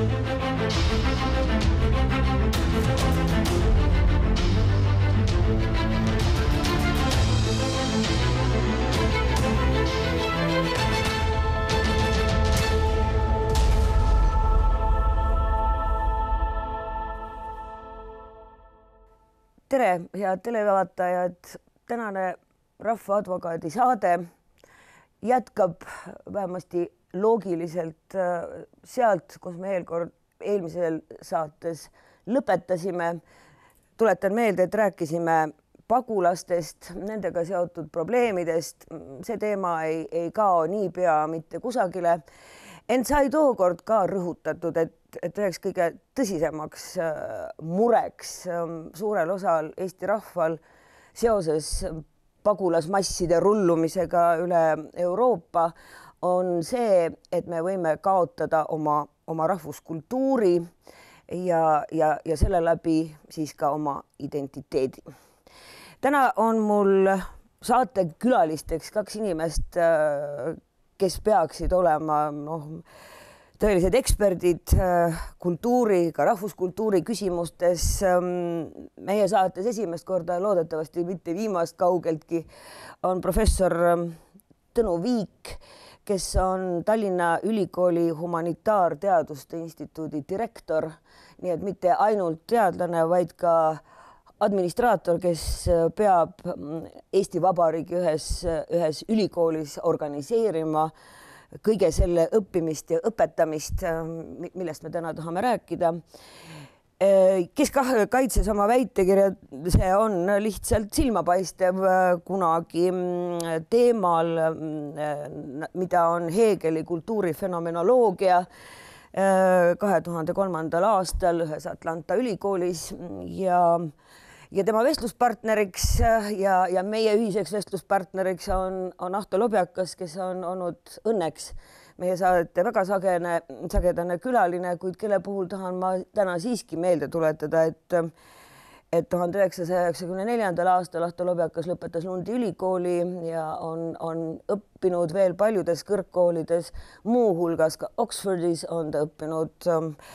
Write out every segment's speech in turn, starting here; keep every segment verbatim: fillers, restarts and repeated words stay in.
Tere, head televaatajad. Tänane Rahvaadvokaadi saade jätkab vähemasti loogiliselt sealt, kus me eelkord eelmisel saates lõpetasime. Tuletan meelde, et rääkisime pagulastest, nendega seotud probleemidest. See teema ei, ei kao niipea mitte kusagile. Ent sai tookord ka rõhutatud, et, et üheks kõige tõsisemaks mureks suurel osal Eesti rahval seoses pagulasmasside rullumisega üle Euroopa on see, et me võime kaotada oma, oma rahvuskultuuri ja, ja, ja selle läbi siis ka oma identiteedi. Täna on mul saate külalisteks kaks inimest, kes peaksid olema noh, tõelised eksperdid kultuuri, ka rahvuskultuuri küsimustes. Meie saates esimest korda, loodetavasti mitte viimast kaugeltki, on professor Tõnu Viik, kes on Tallinna Ülikooli Humanitaarteaduste Instituudi direktor, nii et mitte ainult teadlane, vaid ka administraator, kes peab Eesti Vabariigi ühes, ühes ülikoolis organiseerima kõige selle õppimist ja õpetamist, millest me täna tahame rääkida. Kes kaitses oma väitekirja, see on lihtsalt silmapaistev kunagi teemal, mida on Hegeli kultuurifenomenoloogia kahe tuhande kolmandal aastal ühes Atlanta ülikoolis ja Ja tema vestluspartneriks ja, ja meie ühiseks vestluspartneriks on, on Ahto Lobjakas, kes on olnud õnneks meie saadete väga sagene, sagedane külaline, kuid kelle puhul tahan ma täna siiski meelde tuletada, et, et tuhande üheksasaja üheksakümne neljandal aastal Ahto Lobjakas lõpetas Lundi ülikooli ja on, on õppinud veel paljudes kõrgkoolides, muuhulgas ka Oxfordis on ta õppinud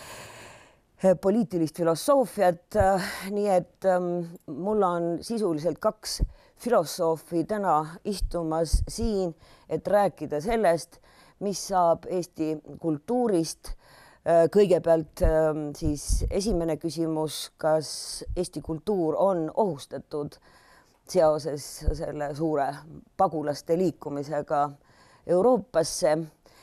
poliitilist filosoofiat, nii et mul on sisuliselt kaks filosoofi täna istumas siin, et rääkida sellest, mis saab Eesti kultuurist. Kõigepealt siis esimene küsimus, kas Eesti kultuur on ohustatud seoses selle suure pagulaste liikumisega Euroopasse.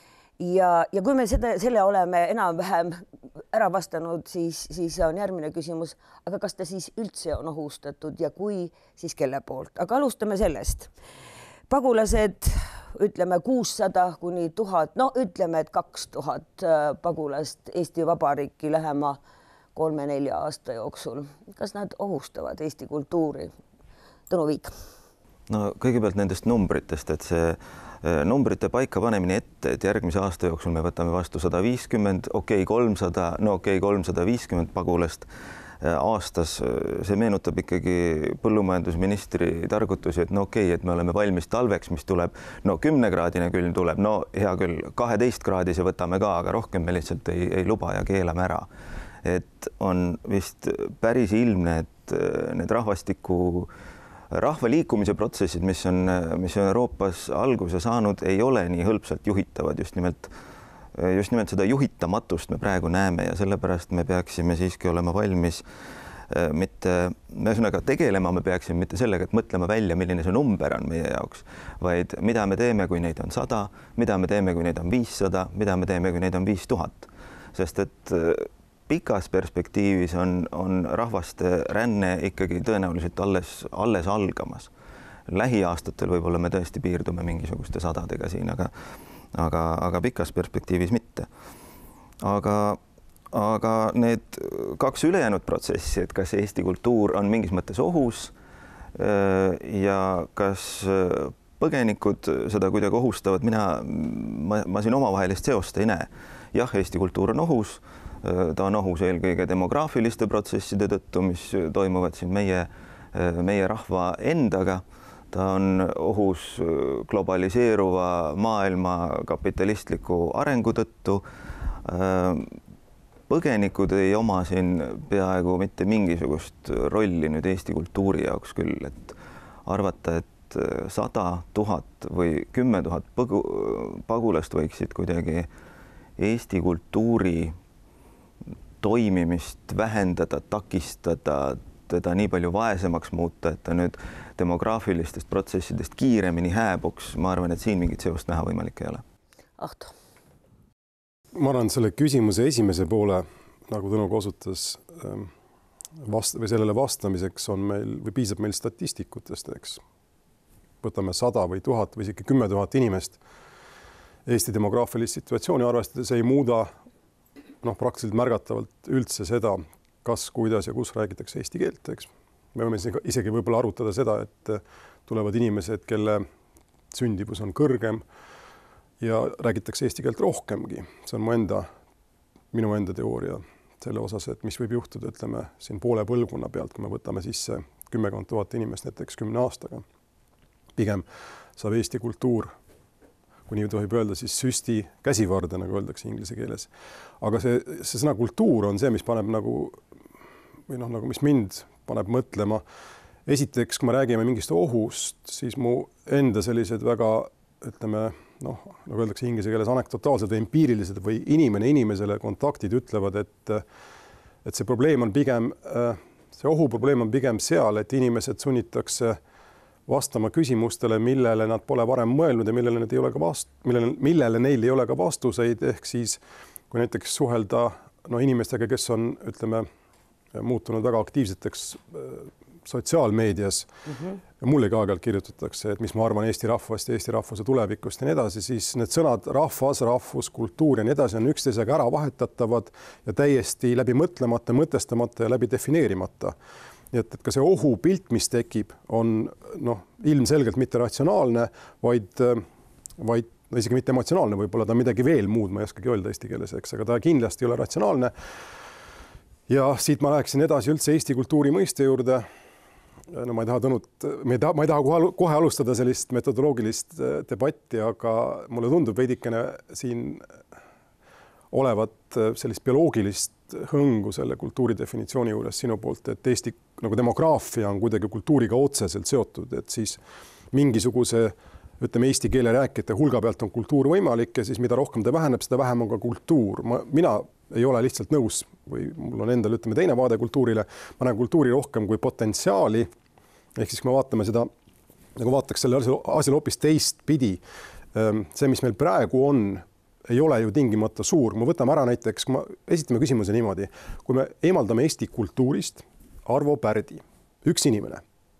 Ja, ja kui me seda, selle oleme enam-vähem ära vastanud, siis, siis on järgmine küsimus, aga kas ta siis üldse on ohustatud ja kui, siis kelle poolt? Aga alustame sellest. Pagulased, ütleme kuussada kuni tuhat, no ütleme, et kaks tuhat pagulast Eesti Vabariiki lähema kolme-nelja aasta jooksul. Kas nad ohustavad Eesti kultuuri? Tõnu Viik. No kõigepealt nendest numbritest, et see numbrite paika panemine ette, et järgmise aasta jooksul me võtame vastu sada viiskümmend, okei, kolmsada, no okei, kolmsada viiskümmend pagulast aastas. See meenutab ikkagi põllumajandusministri targutusi, et no okei, et me oleme valmis talveks, mis tuleb, no kümnekraadine külm tuleb, no hea küll, kaheteist kraadise võtame ka, aga rohkem me lihtsalt ei, ei luba ja keelame ära. Et on vist päris ilmne, et need rahvastiku rahva liikumise protsessid, mis on, mis on Euroopas alguse saanud, ei ole nii hõlpsalt juhitavad. Just nimelt, just nimelt seda juhitamatust me praegu näeme ja sellepärast me peaksime siiski olema valmis mitte, ühesõnaga tegelema me peaksime mitte sellega, et mõtlema välja, milline see number on meie jaoks, vaid mida me teeme, kui neid on sada, mida me teeme, kui neid on viissada, mida me teeme, kui neid on viis tuhat. Sest et pikas perspektiivis on, on rahvaste ränne ikkagi tõenäoliselt alles, alles algamas. Lähiaastatel võib-olla me tõesti piirdume mingisuguste sadadega siin, aga, aga, aga pikas perspektiivis mitte. Aga, aga need kaks ülejäänud protsessi, et kas Eesti kultuur on mingis mõttes ohus ja kas põgenikud seda kuidagi ohustavad, mina, ma, ma siin omavahelist seost ei näe. Jah, Eesti kultuur on ohus. Ta on ohus eelkõige demograafiliste protsesside tõttu, mis toimuvad siin meie, meie rahva endaga. Ta on ohus globaliseeruva maailma kapitalistliku arengu tõttu. põgenikud ei oma siin peaaegu mitte mingisugust rolli nüüd Eesti kultuuri jaoks küll, et arvata, et sada tuhat või kümme tuhat põgu, pagulast võiksid kuidagi Eesti kultuuri toimimist vähendada, takistada, teda nii palju vaesemaks muuta, et ta nüüd demograafilistest protsessidest kiiremini hääbuks. Ma arvan, et siin mingit seost näha võimalik ei ole. Ahto. Ma arvan, selle küsimuse esimese poole, nagu Tõnu osutas, vast, või sellele vastamiseks on meil või piisab meil statistikutest, eks. Võtame sada või tuhat või isegi kümme tuhat inimest. Eesti demograafilist situatsiooni arvestades ei muuda noh, praktiliselt märgatavalt üldse seda, kas, kuidas ja kus räägitakse eesti keelt, eks. Me võime isegi võib-olla arutada seda, et tulevad inimesed, kelle sündivus on kõrgem ja räägitakse eesti keelt rohkemgi. See on mu enda, minu enda teooria selle osas, et mis võib juhtuda, ütleme, siin poole põlvkonna pealt, kui me võtame sisse kümmekond tuhat inimest näiteks kümne aastaga. Pigem saab eesti kultuur, kui nii tohib öelda, siis süsti käsivarde, nagu öeldakse inglise keeles. Aga see, see sõna kultuur on see, mis paneb nagu, või noh, nagu mis mind paneb mõtlema. Esiteks, kui me räägime mingist ohust, siis mu enda sellised väga, ütleme, noh, nagu öeldakse inglise keeles anekdotaalsed või empiirilised või inimene inimesele kontaktid ütlevad, et, et see probleem on pigem, see ohuprobleem on pigem seal, et inimesed sunnitakse vastama küsimustele, millele nad pole varem mõelnud ja millele, need ei ole ka vast, millele, millele neil ei ole ka vastuseid, ehk siis kui näiteks suhelda no, inimestega, kes on, ütleme, muutunud väga aktiivseteks sotsiaalmeedias mm -hmm. ja mulle ka aeg-ajalt kirjutatakse, et mis ma arvan Eesti rahvast ja Eesti rahvuse tulevikust ja nii edasi, siis need sõnad rahvas, rahvus, kultuur ja nii edasi on üksteisega ära vahetatavad ja täiesti läbi mõtlemata, mõtestamata ja läbi defineerimata. Nii et, et ka see ohupilt, mis tekib, on noh, ilmselgelt mitte ratsionaalne, vaid, vaid no, isegi mitte emotsionaalne, võib-olla ta on midagi veel muud, ma ei oskagi öelda eesti keeles, eks, aga ta kindlasti ei ole ratsionaalne. Ja siit ma läheksin edasi üldse Eesti kultuuri mõiste juurde. No ma ei taha tõnud, ma ei taha, ma ei taha kohe, kohe alustada sellist metodoloogilist debatti, aga mulle tundub veidikene siin olevat sellist bioloogilist hõngu selle kultuuri definitsiooni juures sinu poolt, et Eesti nagu demograafia on kuidagi kultuuriga otseselt seotud, et siis mingisuguse, ütleme, eesti keele rääkijate hulga pealt on kultuur võimalik ja siis mida rohkem ta väheneb, seda vähem on ka kultuur. Ma, mina ei ole lihtsalt nõus või mul on endal, ütleme, teine vaade kultuurile. Ma näen kultuuri rohkem kui potentsiaali. Ehk siis, kui me vaatame seda, nagu vaataks selle asjal hoopis teist pidi. See, mis meil praegu on, ei ole ju tingimata suur. Ma võtame ära näiteks, kui ma esitame küsimuse niimoodi, kui me eemaldame Eesti kultuurist Arvo Pärdi, üks inimene,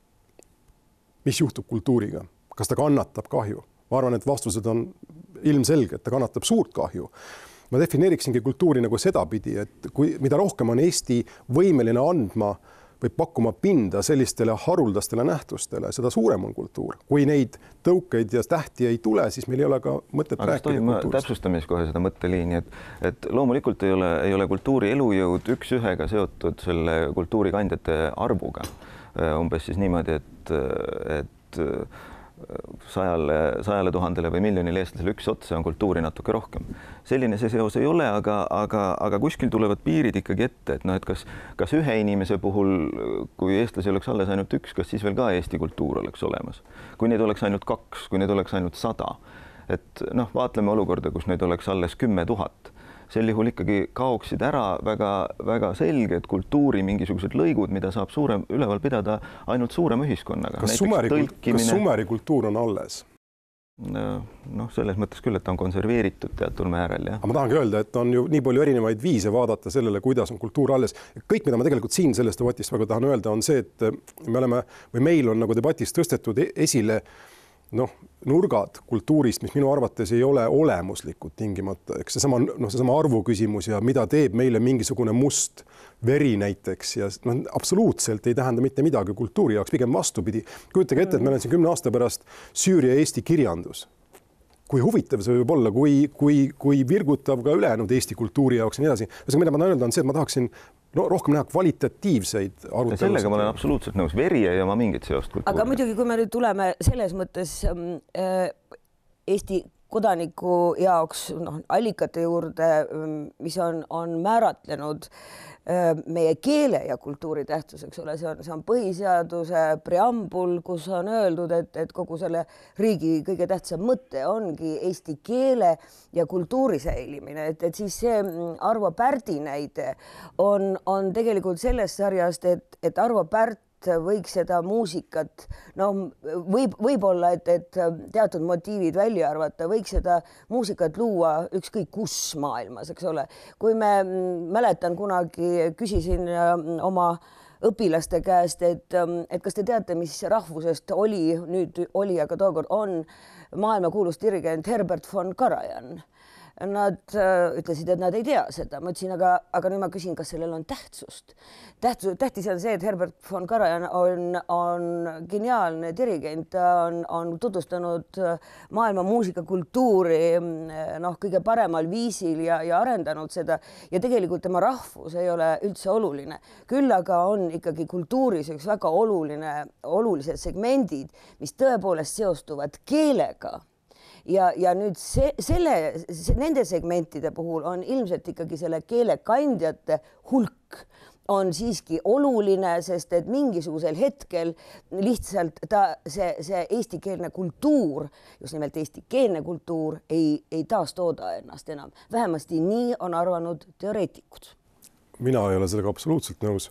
mis juhtub kultuuriga? Kas ta kannatab kahju? Ma arvan, et vastused on ilmselge, et ta kannatab suurt kahju. Ma defineeriksingi kultuuri nagu sedapidi, et kui, mida rohkem on Eesti võimeline andma või pakkuma pinda sellistele haruldastele nähtustele, seda suurem on kultuur. Kui neid tõukeid ja tähti ei tule, siis meil ei ole ka mõtet aga rääkida kultuurist. Täpsustamis kohe seda mõtteliini, et, et loomulikult ei ole, ei ole kultuuri elujõud üks ühega seotud selle kultuurikandjate arvuga. Umbes siis niimoodi, et, et sajale, sajale tuhandele või miljonile eestlasele üks otsa on kultuuri natuke rohkem. Selline see seos ei ole, aga, aga, aga kuskil tulevad piirid ikkagi ette, et noh, et kas, kas ühe inimese puhul, kui eestlasi oleks alles ainult üks, kas siis veel ka Eesti kultuur oleks olemas? Kui neid oleks ainult kaks, kui neid oleks ainult sada, et noh, vaatleme olukorda, kus neid oleks alles kümme tuhat, sel juhul ikkagi kaoksid ära väga, väga selged kultuuri mingisugused lõigud, mida saab suurem üleval pidada ainult suurema ühiskonnaga. Kas, sumeri, tõlkimine... kas sumerikultuur on alles? Noh, selles mõttes küll, et ta on konserveeritud teatud määral. Ja. Aga ma tahangi öelda, et on ju nii palju erinevaid viise vaadata sellele, kuidas on kultuur alles. Kõik, mida ma tegelikult siin sellest debatist väga tahan öelda, on see, et me oleme või meil on nagu debatist tõstetud esile noh, nurgad kultuurist, mis minu arvates ei ole olemuslikud tingimata. Eks seesama, noh, seesama arvu küsimus ja mida teeb meile mingisugune must veri näiteks ja noh, absoluutselt ei tähenda mitte midagi kultuuri jaoks, pigem vastupidi. Kujutage ette, et meil on siin kümne aasta pärast Süüria Eesti kirjandus. Kui huvitav see võib olla, kui, kui, kui virgutav ka ülejäänud Eesti kultuuri jaoks ja nii edasi. Mida ma tahan öelda on see, et ma tahaksin no, rohkem näha kvalitatiivseid arutelusid. Sellega ma olen absoluutselt nõus. Veri ei oma mingit seost kultuuri. Aga muidugi, kui me nüüd tuleme selles mõttes äh, Eesti kodaniku jaoks noh, allikate juurde, mis on, on määratlenud meie keele ja kultuuri tähtsus, eks ole, see on, see on põhiseaduse preambul, kus on öeldud, et, et kogu selle riigi kõige tähtsam mõte ongi eesti keele ja kultuuri säilimine, et, et siis see Arvo Pärdi näide on, on tegelikult sellest sarjast, et, et Arvo Pärt võiks seda muusikat, no võib, võib-olla, et, et teatud motiivid välja arvata, võiks seda muusikat luua ükskõik kus maailmas, eks ole. Kui me mäletan kunagi, küsisin oma õpilaste käest, et, et kas te teate, mis rahvusest oli, nüüd oli, aga tookord on maailmakuulus dirigent Herbert von Karajan. Nad äh, ütlesid, et nad ei tea seda. Ma ütlesin, aga, aga nüüd ma küsin, kas sellel on tähtsust. Tähtsus, tähtis on see, et Herbert von Karajan on, on geniaalne dirigent, ta on, on tutvustanud maailma muusikakultuuri noh, kõige paremal viisil ja, ja arendanud seda ja tegelikult tema rahvus ei ole üldse oluline. Küll aga on ikkagi kultuuris üks väga oluline, olulised segmendid, mis tõepoolest seostuvad keelega. Ja, ja nüüd see, selle, see, nende segmentide puhul on ilmselt ikkagi selle keelekandjate hulk on siiski oluline, sest et mingisugusel hetkel lihtsalt ta, see, see eestikeelne kultuur, just nimelt eestikeelne kultuur ei, ei taastooda ennast enam. Vähemasti nii on arvanud teoreetikud. Mina ei ole sellega absoluutselt nõus.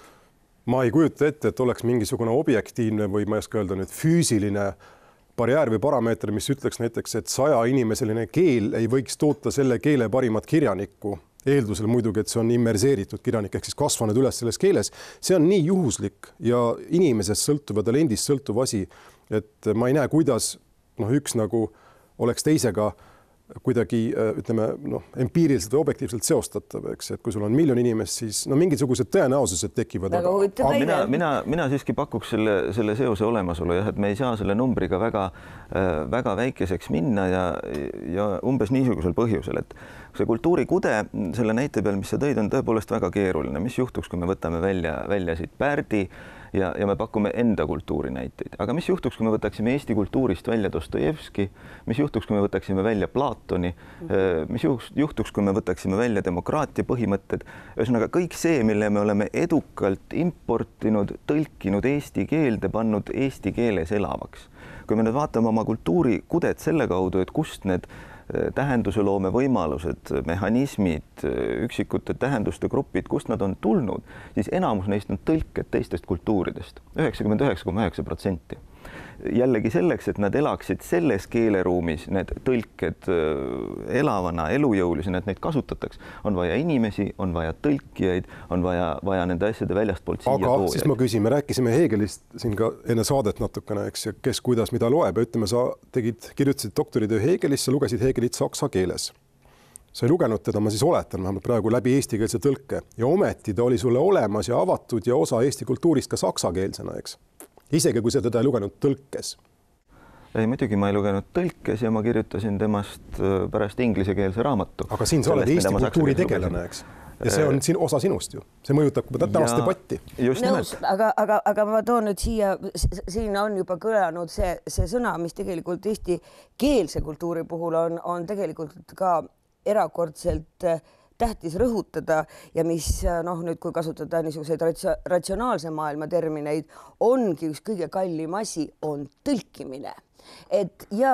Ma ei kujuta ette, et oleks mingisugune objektiivne või ma ei oska öelda nüüd füüsiline barjäär või parameeter, mis ütleks näiteks, et saja inimeseline keel ei võiks toota selle keele parimat kirjanikku, eeldusel muidugi, et see on immerseeritud kirjanik ehk siis kasvanud üles selles keeles. See on nii juhuslik ja inimesest sõltuv ja talendist sõltuv asi, et ma ei näe, kuidas noh, üks nagu oleks teisega kuidagi ütleme noh, empiiriliselt või objektiivselt seostatav, eks, et kui sul on miljon inimest, siis no mingisugused tõenäosused tekivad. Aga, aga mina, mina, mina siiski pakuks selle, selle seose olemasolu jah, et me ei saa selle numbriga väga, väga väikeseks minna ja, ja umbes niisugusel põhjusel, et see kultuurikude selle näite peal, mis sa tõid, on tõepoolest väga keeruline. Mis juhtuks, kui me võtame välja, välja siit Pärdi ja, ja me pakume enda kultuuri näiteid. Aga mis juhtuks, kui me võtaksime Eesti kultuurist välja Dostojevski, mis juhtuks, kui me võtaksime välja Platoni, mis juhtuks, kui me võtaksime välja demokraatia põhimõtted. Ühesõnaga kõik see, mille me oleme edukalt importinud, tõlkinud eesti keelde, pannud eesti keeles elavaks. Kui me nüüd vaatame oma kultuurikudet selle kaudu, et kust need tähenduseloome võimalused, mehhanismid, üksikute tähenduste grupid, kust nad on tulnud, siis enamus neist on tõlked teistest kultuuridest, üheksakümmend üheksa koma üheksa protsenti. Jällegi selleks, et nad elaksid selles keeleruumis, need tõlked elavana, elujõulisena, et neid kasutatakse, on vaja inimesi, on vaja tõlkijaid, on vaja, vaja nende asjade väljastpoolt siia aga toojaid. Siis ma küsin, me rääkisime Hegelist siin ka enne saadet natukene, eks, ja kes kuidas mida loeb ja ütleme, sa tegid, kirjutasid doktoritöö Hegelisse, lugesid Hegelit saksa keeles. Sa ei lugenud teda, ma siis oletan, vähemalt praegu läbi eestikeelse tõlke ja ometi ta oli sulle olemas ja avatud ja osa Eesti kultuurist ka saksakeelsena, eks. Isegi kui sa teda ei lugenud tõlkes. Ei, muidugi ma ei lugenud tõlkes ja ma kirjutasin temast pärast inglisekeelse raamatu. Aga siin sa oled Eesti kultuuri tegelane, eks. Ja see on siin osa sinust ju. See mõjutab tänast debatti. Nõus, aga, aga, aga ma toon nüüd siia, siin on juba kõlanud see, see sõna, mis tegelikult Eesti keelse kultuuri puhul on, on tegelikult ka erakordselt tähtis rõhutada ja mis noh, nüüd kui kasutada niisuguseid ratsionaalse maailma termineid, ongi üks kõige kallim asi, on tõlkimine. Et ja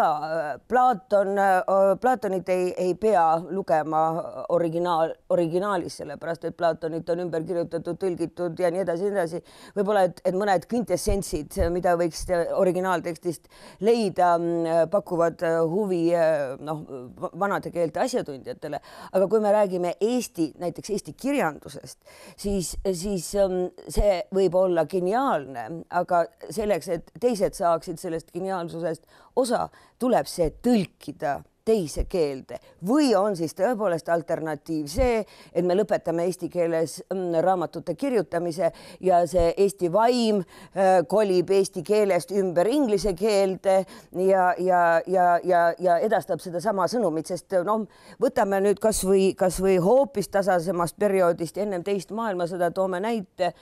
Platon, Platonit ei, ei pea lugema originaal, originaalis, sellepärast, et Platonit on ümber kirjutatud, tõlgitud ja nii edasi, nii edasi. Võib-olla, et, et mõned kvintessentsid, mida võiks originaaltekstist leida, pakuvad huvi noh, vanade keelte asjatundjatele. Aga kui me räägime Eesti, näiteks Eesti kirjandusest, siis, siis see võib olla geniaalne, aga selleks, et teised saaksid sellest geniaalsusest osa, tuleb see tõlkida teise keelde või on siis tõepoolest alternatiiv see, et me lõpetame eesti keeles raamatute kirjutamise ja see Eesti vaim kolib eesti keelest ümber inglise keelde ja, ja, ja, ja, ja edastab seda sama sõnumit, sest noh, võtame nüüd kas või, kas või hoopis tasasemast perioodist ennem teist maailmasõda, toome näite,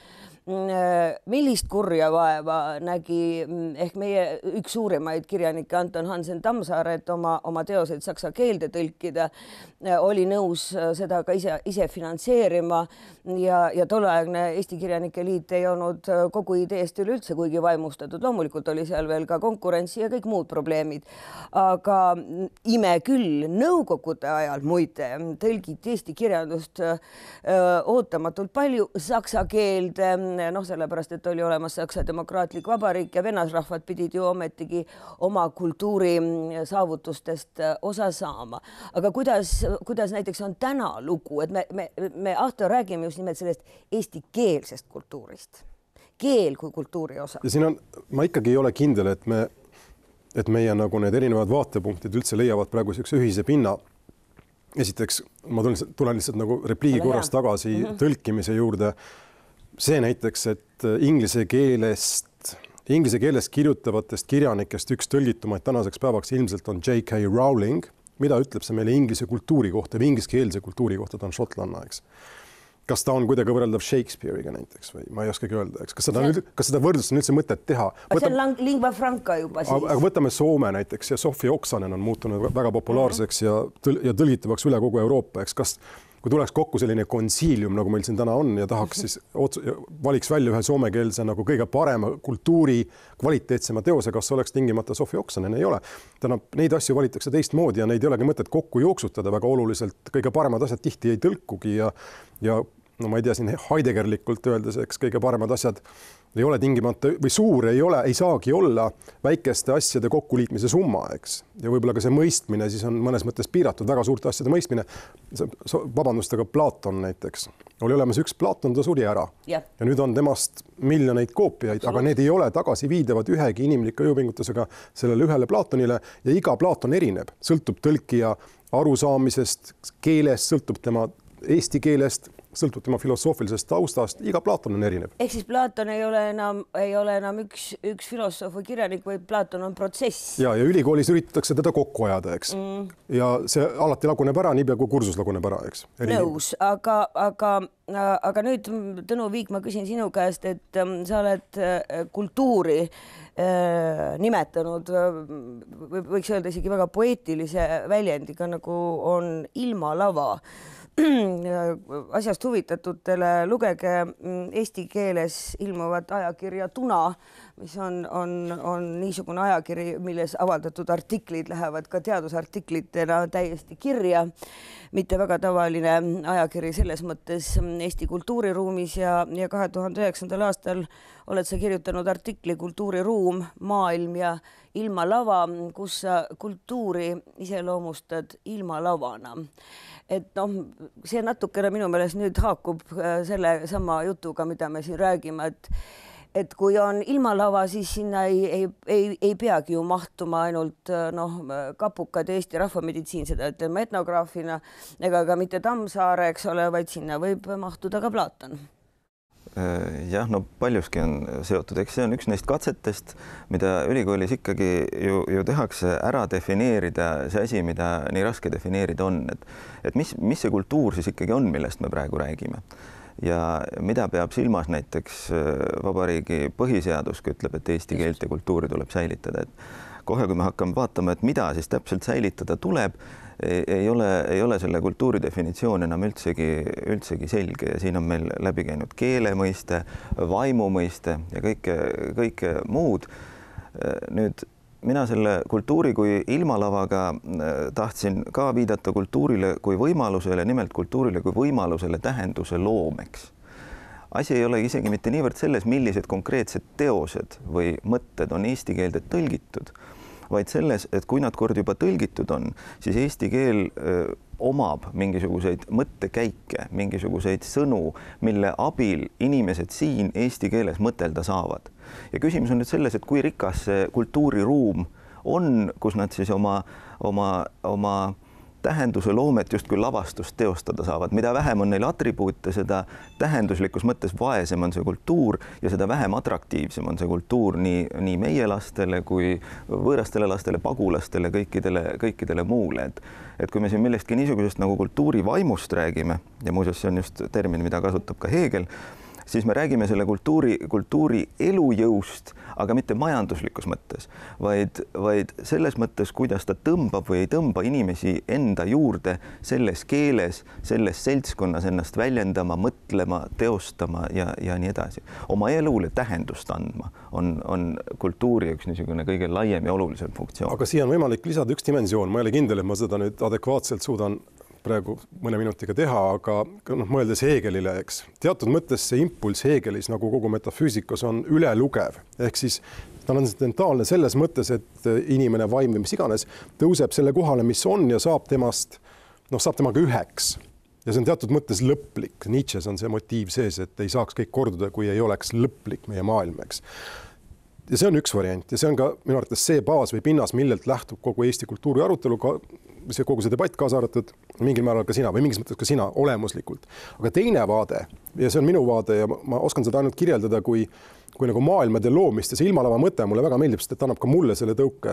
millist kurja vaeva nägi ehk meie üks suurimaid kirjanikke Anton Hansen Tammsaare, et oma, oma teoses teoseid saksa keelde tõlkida, oli nõus seda ka ise, ise finantseerima ja, ja tolleaegne Eesti Kirjanike Liit ei olnud kogu ideest üleüldse kuigi vaimustatud. Loomulikult oli seal veel ka konkurentsi ja kõik muud probleemid. Aga ime küll, nõukogude ajal muide tõlgiti Eesti kirjandust öö, ootamatult palju saksa keelde, noh, sellepärast, et oli olemas Saksa Demokraatlik Vabariik ja venasrahvad pidid ju ometigi oma kultuuri saavutustest osa saama. Aga kuidas, kuidas näiteks on täna lugu, et me, me, me Ahto räägime just nimelt sellest eestikeelsest kultuurist. Keel kui kultuuri osa. Ja siin on, ma ikkagi ei ole kindel, et me, et meie nagu need erinevad vaatepunktid üldse leiavad praegu sellise ühise pinna. Esiteks, ma tulen, tulen lihtsalt nagu repliigi korras tagasi mm -hmm. tõlkimise juurde. See näiteks, et inglise keelest, inglise keelest kirjutavatest kirjanikest üks tõlgitumaid tänaseks päevaks ilmselt on J K Rowling. Mida ütleb see meile inglise kultuuri kohta või ingliskeelse kultuuri kohta, ta on šotlanna, eks. Kas ta on kuidagi võrreldav Shakespeare'iga näiteks või ma ei oskagi öelda, eks. Kas seda, see... kas seda võrdlust on üldse mõtet teha? Võtab... See on lingua franca juba siis. Aga võtame Soome näiteks ja Sofia Oksanen on muutunud väga populaarseks ja, tõl ja tõlgitavaks üle kogu Euroopa, eks. Kas kui tuleks kokku selline konsiilium, nagu meil siin täna on ja tahaks siis ots valiks välja ühe soomekeelse nagu kõige parema kultuuri kvaliteetsema teose, kas oleks tingimata Sofia Oksanen, ei ole. Tähendab, neid asju valitakse teistmoodi ja neid ei olegi mõtet kokku jooksutada väga oluliselt. Kõige paremad asjad tihti ei tõlkugi ja, ja no ma ei tea siin Heideggerlikult öeldes, eks kõige paremad asjad ei ole tingimata või suur ei ole, ei saagi olla väikeste asjade kokkuliitmise summa, eks. Ja võib-olla ka see mõistmine siis on mõnes mõttes piiratud, väga suurte asjade mõistmine. Vabandust, aga Platon näiteks. Oli olemas üks Platon, ta suri ära. Ja, ja nüüd on temast miljoneid koopiaid, aga need ei ole tagasi viidavad ühegi inimliku jõupingutusega sellele ühele Platonile ja iga Platon erineb. Sõltub tõlkija arusaamisest, keelest, sõltub tema eesti keelest, sõltub tema filosoofilisest taustast, iga Platon on erinev. Ehk siis Platon ei ole enam, ei ole enam üks, üks filosoof või kirjanik, vaid Platon on protsess. Ja, ja ülikoolis üritatakse teda kokku ajada, eks. Mm. Ja see alati laguneb ära, niipea kui kursus laguneb ära, eks. Eri... Nõus, aga, aga, aga nüüd Tõnu Viik, ma küsin sinu käest, et um, sa oled kultuuri äh, nimetanud, võiks öelda isegi väga poeetilise väljendiga, nagu on ilmalava. Asjast huvitatutele lugege eesti keeles ilmuvat ajakirja Tuna, mis on, on, on niisugune ajakiri, milles avaldatud artiklid lähevad ka teadusartiklitena täiesti kirja. Mitte väga tavaline ajakiri selles mõttes Eesti kultuuriruumis ja, ja kahe tuhande üheksandal aastal oled sa kirjutanud artikli Kultuuriruum, maailm ja ilmalava, kus sa kultuuri iseloomustad ilmalavana. Et noh, see natukene minu meelest nüüd haakub selle sama jutuga, mida me siin räägime, et, et kui on ilmalava, siis sinna ei, ei, ei, ei peagi ju mahtuma ainult noh, kapukad Eesti rahvameditsiin, seda ütleme etnograafina, ega ka mitte Tammsaare, eks ole, vaid sinna võib mahtuda ka Platon. Jah, no paljuski on seotud, eks see on üks neist katsetest, mida ülikoolis ikkagi ju, ju tehakse ära defineerida see asi, mida nii raske defineerida on, et, et mis, mis see kultuur siis ikkagi on, millest me praegu räägime ja mida peab silmas näiteks vabariigi põhiseadus, kui ütleb, et eesti keelt ja kultuuri tuleb säilitada, et kohe, kui me hakkame vaatama, et mida siis täpselt säilitada tuleb, ei ole, ei ole selle kultuuri definitsioon enam üldsegi, üldsegi selge ja siin on meil läbi käinud keele mõiste, vaimu mõiste ja kõike, kõike muud. Nüüd mina selle kultuuri kui ilmalavaga tahtsin ka viidata kultuurile kui võimalusele, nimelt kultuurile kui võimalusele tähenduse loomeks. Asi ei ole isegi mitte niivõrd selles, millised konkreetsed teosed või mõtted on eesti keelde tõlgitud, vaid selles, et kui nad kord juba tõlgitud on, siis eesti keel öö, omab mingisuguseid mõttekäike, mingisuguseid sõnu, mille abil inimesed siin eesti keeles mõtelda saavad. Ja küsimus on nüüd selles, et kui rikas see kultuuriruum on, kus nad siis oma, oma, oma tähenduse loomet justkui lavastust teostada saavad. Mida vähem on neil atribuute, seda tähenduslikus mõttes vaesem on see kultuur ja seda vähem atraktiivsem on see kultuur nii, nii meie lastele kui võõrastele lastele, pagulastele, kõikidele, kõikidele muule. Et, et kui me siin millestki niisugusest nagu kultuuri vaimust räägime, ja muuseas see on just termin, mida kasutab ka Hegel, siis me räägime selle kultuuri, kultuuri elujõust, aga mitte majanduslikus mõttes, vaid, vaid selles mõttes, kuidas ta tõmbab või ei tõmba inimesi enda juurde selles keeles, selles seltskonnas ennast väljendama, mõtlema, teostama ja, ja nii edasi. Oma elule tähendust andma on, on kultuuri üks niisugune kõige laiem ja olulisem funktsioon. Aga siia on võimalik lisada üks dimensioon. Ma ei ole kindel, et ma seda nüüd adekvaatselt suudan praegu mõne minutiga teha, aga noh, mõeldes Hegelile, eks, teatud mõttes see impulss Hegelis nagu kogu metafüüsikas on ülelugev. Ehk siis ta on transcendentaalne selles mõttes, et inimene, vaim või mis iganes tõuseb selle kohale, mis on ja saab temast, noh, saab temaga üheks. Ja see on teatud mõttes lõplik. Nietzsches on see motiiv sees, et ei saaks kõik korduda, kui ei oleks lõplik meie maailm, eks. Ja see on üks variant ja see on ka minu arvates see baas või pinnas, millelt lähtub kogu Eesti kultuuri arutelu, see kogu see debatt kaasa arvatud, mingil määral ka sina või mingis mõttes ka sina olemuslikult. Aga teine vaade, ja see on minu vaade ja ma oskan seda ainult kirjeldada kui, kui nagu maailmade loomist ja see ilmalava mõte mulle väga meeldib, sest et annab ka mulle selle tõuke.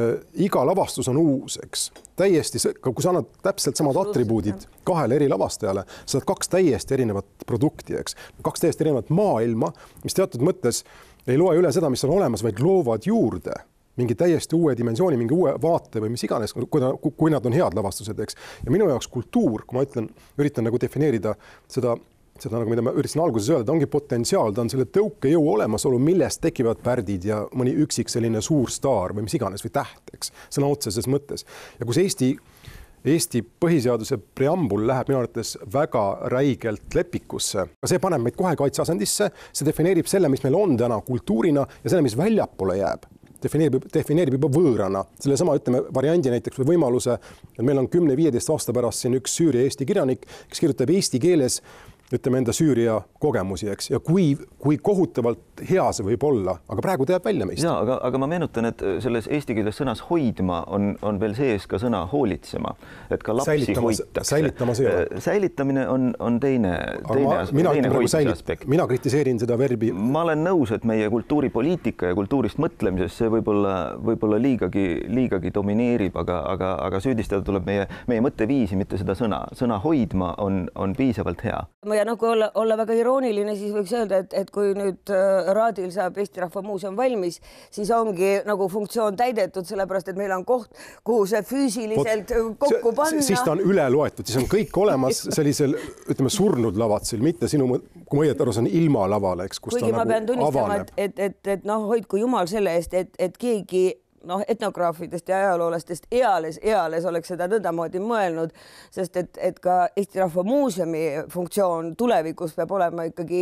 Iga lavastus on uus, eks. Täiesti, kui sa annad täpselt samad atribuudid kahele eri lavastajale, sa saad kaks täiesti erinevat produkti, eks. Kaks täiesti erinevat maailma, mis teatud mõttes ei loe üle seda, mis on olemas, vaid loovad juurde mingi täiesti uue dimensiooni, mingi uue vaate või mis iganes, kui, ta, kui nad on head lavastused, eks. Ja minu jaoks kultuur, kui ma ütlen, üritan nagu defineerida seda, seda nagu mida ma üritasin alguses öelda, ta ongi potentsiaal, ta on selle tõukejõu olemasolu, millest tekivad pärdid ja mõni üksik selline suur staar või mis iganes või täht, eks, sõna otseses mõttes. Ja kus Eesti Eesti põhiseaduse preambul läheb minu arvates väga räigelt lepikusse. See paneb meid kohe kaitseasendisse, see defineerib selle, mis meil on täna kultuurina ja selle, mis väljapoole jääb. Defineerib, defineerib juba võõrana. Selle sama ütleme variandi näiteks või võimaluse, et meil on kümne viieteist aasta pärast siin üks Süüria Eesti kirjanik, kes kirjutab eesti keeles ütleme enda Süüria kogemusi, eks, ja kui, kui kohutavalt hea see võib olla, aga praegu ta jääb välja meist. Ja, aga, aga ma meenutan, et selles eesti keeles sõnas hoidma on, on veel sees ka sõna hoolitsema, et ka lapsi säilitama, hoitakse. Säilitama see ole. Säilitamine on, on teine, teine, ma, mina, teine nagu säilit, aspekt. Mina kritiseerin seda verbi. Ma olen nõus, et meie kultuuripoliitika ja kultuurist mõtlemises see võib-olla, võib-olla liigagi, liigagi domineerib, aga, aga, aga süüdistada tuleb meie, meie mõtteviisi, mitte seda sõna. Sõna hoidma on, on piisavalt hea. Ja nagu olla, olla väga irooniline, siis võiks öelda, et, et kui nüüd Raadil saab Eesti Rahva Muuseum valmis, siis ongi nagu funktsioon täidetud, sellepärast, et meil on koht, kuhu see füüsiliselt Pot, kokku panna. Siis ta on üle loetud, siis on kõik olemas sellisel, ütleme, surnud lavatsil, mitte sinu, kui ma õieti aru, see on ilma laval, eks, kus Kuigi ta ma nagu pean tunnistama, avaneb. et, et, et, et noh, hoidku jumal selle eest, et, et keegi noh, etnograafidest ja ajaloolastest eales, eales oleks seda nõndamoodi mõelnud, sest et, et ka Eesti Rahva Muuseumi funktsioon tulevikus peab olema ikkagi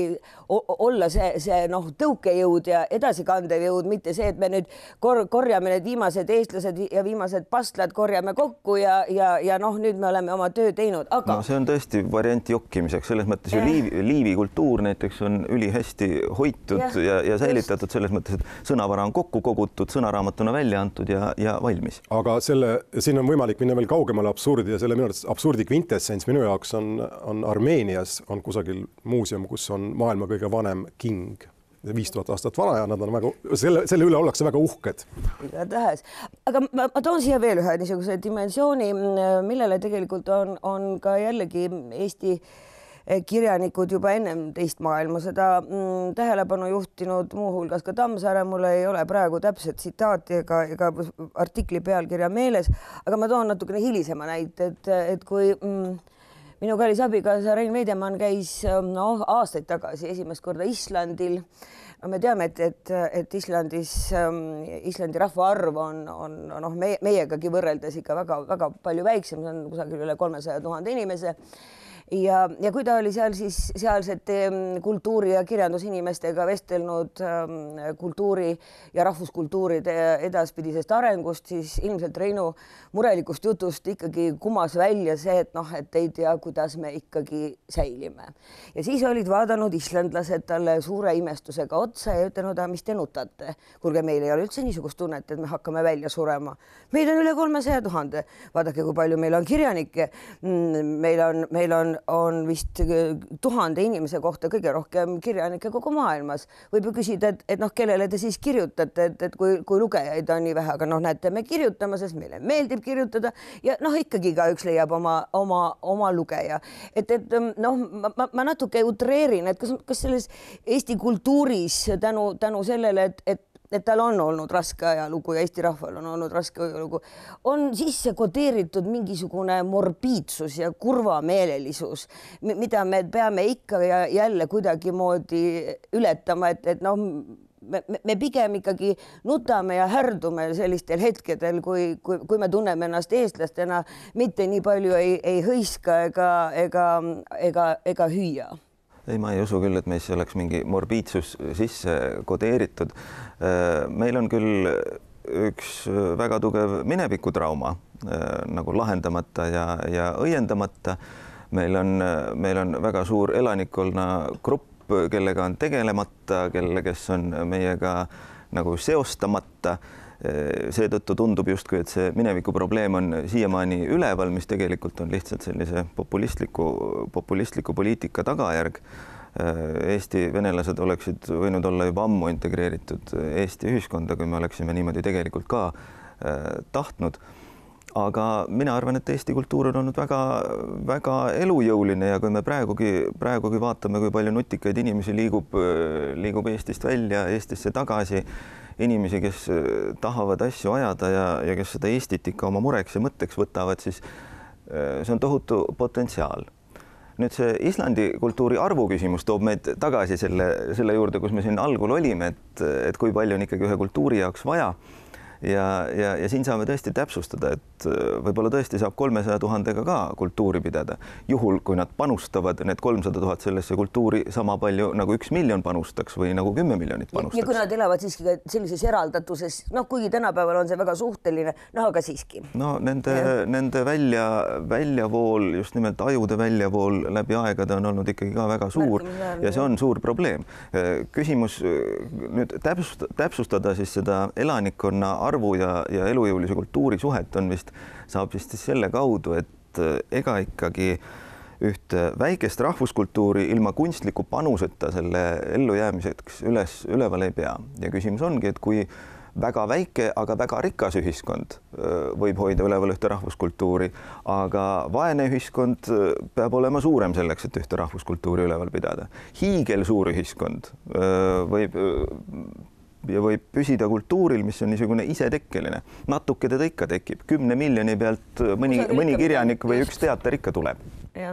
olla see, see noh, tõukejõud ja edasikandev jõud, mitte see, et me nüüd kor korjame need viimased eestlased ja viimased pastlad korjame kokku ja, ja, ja noh, nüüd me oleme oma töö teinud, aga... No, see on tõesti variant jokkimiseks, selles mõttes ju liivi, liivi kultuur näiteks on ülihästi hoitud ja, ja, ja säilitatud selles mõttes, et sõnavara on kokku kogutud, sõnaraamatuna välja antud ja, ja valmis. Aga selle, siin on võimalik minna veel kaugemale absurdi ja selle minu arvates absurdi kvintessents minu jaoks on, on Armeenias on kusagil muuseum, kus on maailma kõige vanem king, viis tuhat aastat vana ja nad on väga, selle, selle üle ollakse väga uhked. Igatahes. Aga ma, ma toon siia veel ühe niisuguse dimensiooni, millele tegelikult on, on ka jällegi Eesti kirjanikud juba ennem teist maailma seda mm, tähelepanu juhtinud, muuhulgas ka Tammsaare, mul ei ole praegu täpset tsitaati ega, ega artikli pealkirja meeles, aga ma toon natukene hilisema näite, et, et kui mm, minu kallis abikaasa Rein Veidemann käis no, aastaid tagasi esimest korda Islandil, no me teame, et, et, et Islandis, Islandi rahvaarv on, on noh, meie, meiegagi võrreldes ikka väga, väga palju väiksem, see on kusagil üle kolmesaja tuhande inimese. Ja, ja kui ta oli seal siis sealsete kultuuri- ja kirjandusinimestega vestelnud kultuuri ja rahvuskultuuride edaspidisest arengust, siis ilmselt Reinu murelikust jutust ikkagi kumas välja see, et noh, et ei tea, kuidas me ikkagi säilime. Ja siis olid vaadanud islandlased talle suure imestusega otsa ja ütelnud, mis te nutate. Kuulge, meil ei ole üldse niisugust tunnet, et me hakkame välja surema. Meil on üle kolmesaja tuhande. Vaadake, kui palju meil on kirjanikke. Meil on, meil on on vist tuhande inimese kohta kõige rohkem kirjanikke kogu maailmas. Võib ju küsida, et, et noh, kellele te siis kirjutate, et, et kui, kui lugejaid on nii vähe, aga noh, näete, me kirjutame, sest meile meeldib kirjutada ja noh, ikkagi ka üks leiab oma, oma, oma lugeja. Et, et noh, ma, ma natuke utreerin, et kas, kas selles Eesti kultuuris tänu, tänu sellele, et, et et tal on olnud raske ajalugu ja Eesti rahval on olnud raske ajalugu, on sisse kodeeritud mingisugune morbiidsus ja kurvameelelisus, mida me peame ikka ja jälle kuidagimoodi ületama, et, et noh, me, me pigem ikkagi nutame ja härdume sellistel hetkedel, kui, kui, kui me tunneme ennast eestlastena, mitte nii palju ei, ei hõiska ega, ega, ega, ega hüüa. Ei, ma ei usu küll, et meisse oleks mingi morbiidsus sisse kodeeritud. Meil on küll üks väga tugev minevikutrauma nagu lahendamata ja, ja õiendamata. Meil on, meil on väga suur elanikkonna grupp, kellega on tegelemata, kelle, kes on meiega nagu seostamata. Seetõttu tundub justkui, et see mineviku probleem on siiamaani üleval, mis tegelikult on lihtsalt sellise populistliku, populistliku poliitika tagajärg. Eesti venelased oleksid võinud olla juba ammu integreeritud Eesti ühiskonda, kui me oleksime niimoodi tegelikult ka tahtnud. Aga mina arvan, et Eesti kultuur on olnud väga, väga elujõuline ja kui me praegugi, praegugi vaatame, kui palju nutikaid inimesi liigub, liigub Eestist välja, Eestisse tagasi, inimesi, kes tahavad asju ajada ja, ja kes seda Eestit ikka oma mureks ja mõtteks võtavad, siis see on tohutu potentsiaal. Nüüd see Islandi kultuuri arvu küsimus toob meid tagasi selle, selle juurde, kus me siin algul olime, et, et kui palju on ikkagi ühe kultuuri jaoks vaja. Ja, ja, ja siin saame tõesti täpsustada, et võib-olla tõesti saab kolmesaja tuhandega ka kultuuri pidada. Juhul, kui nad panustavad need kolmsada tuhat sellesse kultuuri sama palju nagu üks miljon panustaks või nagu kümme miljonit panustaks. Ja kui nad elavad siiski ka sellises eraldatuses, noh, kuigi tänapäeval on see väga suhteline, noh, aga siiski. No nende, nende välja, väljavool, just nimelt ajude väljavool läbi aegade on olnud ikkagi ka väga suur ja see on suur probleem. Küsimus nüüd täpsust, täpsustada siis seda elanikkonna arvu ja, ja elujõulise kultuuri suhet on vist, saab vist selle kaudu, et ega ikkagi ühte väikest rahvuskultuuri ilma kunstliku panuseta selle ellujäämiseks üles, üleval ei pea. Ja küsimus ongi, et kui väga väike, aga väga rikas ühiskond võib hoida üleval ühte rahvuskultuuri, aga vaene ühiskond peab olema suurem selleks, et ühte rahvuskultuuri üleval pidada. Hiigel suur ühiskond võib ja võib püsida kultuuril, mis on niisugune isetekkeline. Natuke teda ikka tekib. Kümne miljoni pealt mõni, mõni kirjanik või üks teater ikka tuleb. Ja.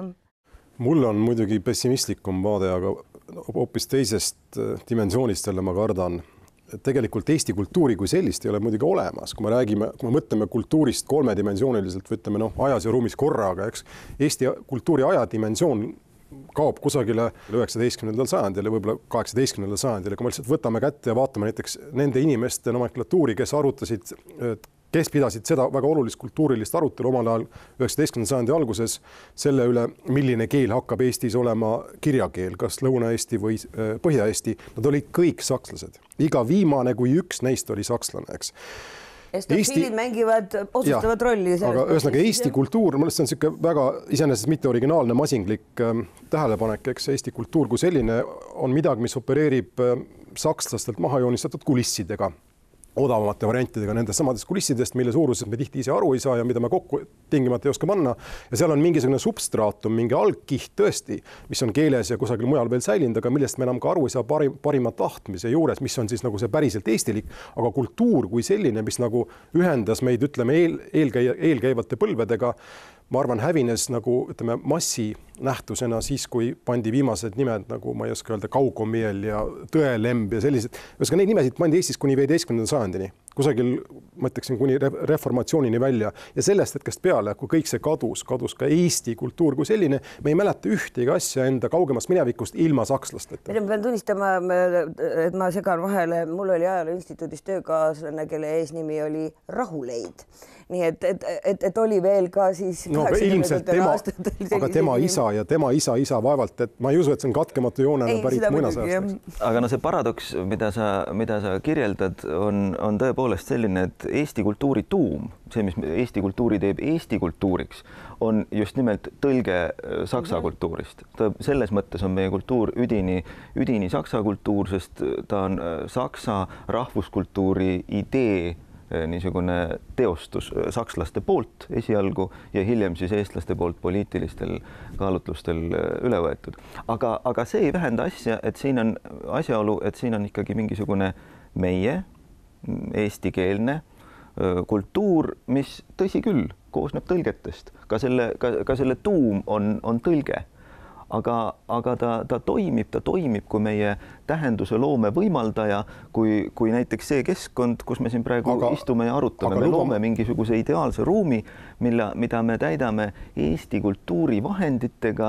Mul on muidugi pessimistlikum vaade, aga hoopis teisest dimensioonist jälle ma kardan. Tegelikult Eesti kultuuri kui sellist ei ole muidugi olemas. Kui me räägime, kui me mõtleme kultuurist kolmedimensiooniliselt, võtleme noh, ajas ja ruumis korraga, eks Eesti kultuuri ajadimensioon kaob kusagile üheksateistkümnendal sajandil ja võib-olla kaheksateistkümnendal sajandil. Kui me lihtsalt võtame kätte ja vaatame näiteks nende inimeste nomenklatuuri, kes arutasid, kes pidasid seda väga olulist kultuurilist arutelu omal ajal üheksateistkümnenda sajandi alguses selle üle, milline keel hakkab Eestis olema kirjakeel, kas Lõuna-Eesti või Põhja-Eesti. Nad olid kõik sakslased. Iga viimane kui üks neist oli sakslane, eks. Estofiilid mängivad otsustavat rolli. Aga ühesõnaga Eesti kultuur, mõelest on siuke väga iseenesest mitte originaalne masinglik äh, tähelepanek, eks Eesti kultuur kui selline on midagi, mis opereerib äh, sakslastelt maha joonistatud kulissidega, odavamate variantidega nendest samadest kulissidest, mille suurusest me tihti ise aru ei saa ja mida me kokku tingimata ei oska panna. Ja seal on mingisugune substraatum, mingi algkiht tõesti, mis on keeles ja kusagil mujal veel säilinud, aga millest me enam ka aru ei saa parim, parima tahtmise juures, mis on siis nagu see päriselt eestilik, aga kultuur kui selline, mis nagu ühendas meid, ütleme, eel, eelkäi, eelkäivate põlvedega, ma arvan, hävines nagu, ütleme, massi nähtusena siis, kui pandi viimased nimed, nagu ma ei oska öelda, Kaukomiel ja Tõelemb ja sellised. Ühesõnaga, neid nimesid pandi Eestis kuni viieteistkümnenda sajandini. Kusagil, ma ütleksin, kuni reformatsioonini välja. Ja sellest hetkest peale, kui kõik see kadus, kadus ka Eesti kultuur kui selline, me ei mäleta ühtegi asja enda kaugemast minevikust ilma sakslasteta. Ma pean tunnistama, et ma segan vahele. Mul oli Ajaloo Instituudis töökaaslane, kelle eesnimi oli Rahuleid. Nii et, et, et, et oli veel ka siis no, ilmselt tema, aga tema isa ja tema isa isa vaevalt, et ma ei usu, et see on katkematu joonena pärit muinasajast. Aga no see paradoks, mida sa, mida sa kirjeldad, on, on tõepoolest tõepoolest selline, et Eesti kultuuri tuum, see, mis Eesti kultuuri teeb Eesti kultuuriks, on just nimelt tõlge saksa kultuurist. Ta, selles mõttes on meie kultuur üdini, üdini saksa kultuur, sest ta on saksa rahvuskultuuri idee niisugune teostus sakslaste poolt esialgu ja hiljem siis eestlaste poolt poliitilistel kaalutlustel üle võetud. Aga, aga see ei vähenda asja, et siin on asjaolu, et siin on ikkagi mingisugune meie eestikeelne kultuur, mis tõsi küll, koosneb tõlgetest. Ka selle, ka, ka selle tuum on, on tõlge. Aga, aga ta, ta toimib, ta toimib kui meie tähenduse loome võimaldaja, kui, kui näiteks see keskkond, kus me siin praegu aga, istume ja arutame, me lubama... loome mingisuguse ideaalse ruumi, mille, mida me täidame Eesti kultuuri vahenditega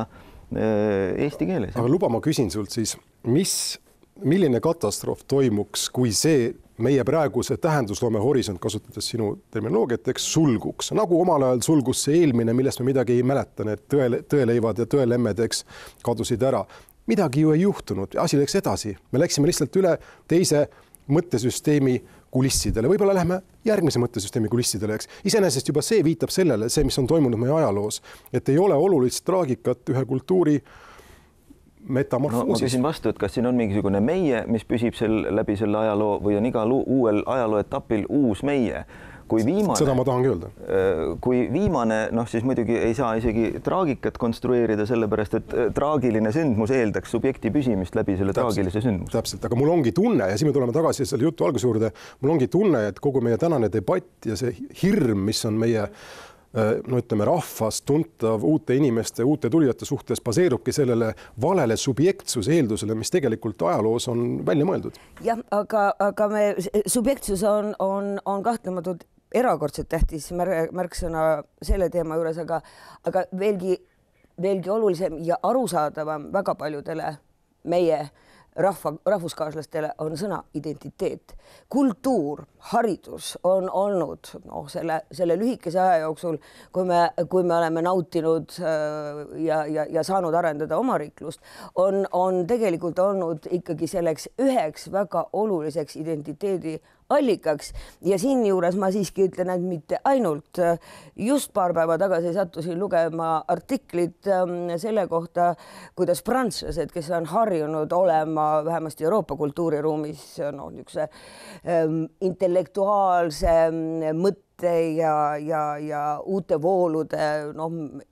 eesti keeles. Aga luba, ma küsin sult siis, mis, milline katastroof toimuks, kui see meie praeguse tähendusloome horisont, kasutades sinu terminoloogiat, eks sulguks, nagu omal ajal sulgus see eelmine, millest me midagi ei mäleta, need tõele, tõeleivad ja tõelemmed, eks, kadusid ära. Midagi ju ei juhtunud, asi läks edasi. Me läksime lihtsalt üle teise mõttesüsteemi kulissidele, võib-olla lähme järgmise mõttesüsteemi kulissidele, eks. Iseenesest juba see viitab sellele, see, mis on toimunud meie ajaloos, et ei ole olulist traagikat ühe kultuuri metamorfoosis. No, ma küsin vastu, et kas siin on mingisugune meie, mis püsib sel, läbi selle ajaloo või on igal uuel ajaloo etapil uus meie. Kui viimane, seda ma tahangi öelda. Kui viimane, noh siis muidugi ei saa isegi traagikat konstrueerida, sellepärast, et traagiline sündmus eeldaks subjekti püsimist läbi selle täpselt, traagilise sündmus. Täpselt, aga mul ongi tunne ja siin me tuleme tagasi selle jutu alguse juurde, mul ongi tunne, et kogu meie tänane debatt ja see hirm, mis on meie no ütleme, rahvas tuntav uute inimeste, uute tulijate suhtes baseerubki sellele valele subjektsuse eeldusele, mis tegelikult ajaloos on välja mõeldud. Jah, aga, aga me, subjektsus on, on, on kahtlematult erakordselt tähtis märksõna selle teema juures, aga, aga veelgi, veelgi olulisem ja arusaadavam väga paljudele meie rahva, rahvuskaaslastele on sõna identiteet. Kultuur, haridus on olnud no, selle, selle lühikese aja jooksul, kui me, kui me oleme nautinud ja, ja, ja saanud arendada oma riiklust, on, on tegelikult olnud ikkagi selleks üheks väga oluliseks identiteedi allikaks ja siinjuures ma siiski ütlen, et mitte ainult. Just paar päeva tagasi sattusin lugema artiklit selle kohta, kuidas prantslased, kes on harjunud olema vähemasti Euroopa kultuuriruumis no, niisuguse ähm, intellektuaalse mõtte ja, ja, ja uute voolude no,